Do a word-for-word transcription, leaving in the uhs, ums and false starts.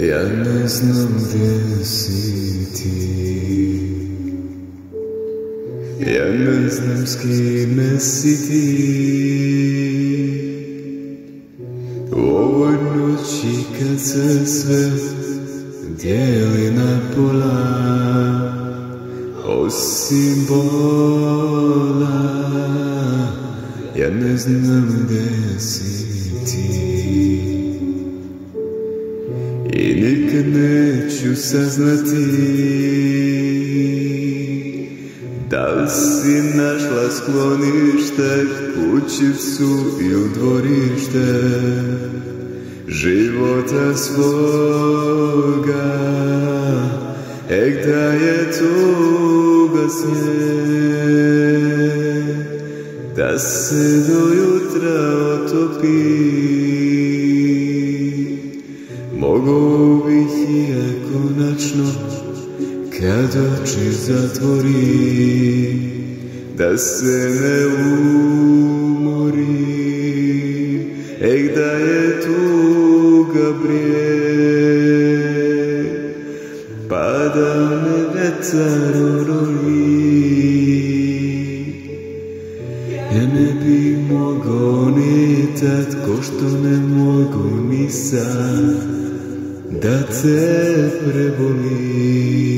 Ja ne znam gdje si ti, ja ne znam s kime si ti. U ovoj noći kad se sve dijeli na pola, osim bola, ja ne znam gdje si ti. I nikad neću saznati da li si našla sklonište, kućicu i u dvorište života svoga. Ek da je tuga snijeg da se do jutra otopi, mogao bih i ja konačno kad oči zatvori da se ne umori. Ek da je tuga brijeg pa da me vetar oroli, ja ne bi mogao ni tad ko što ne mogu ni sad da te prebolim.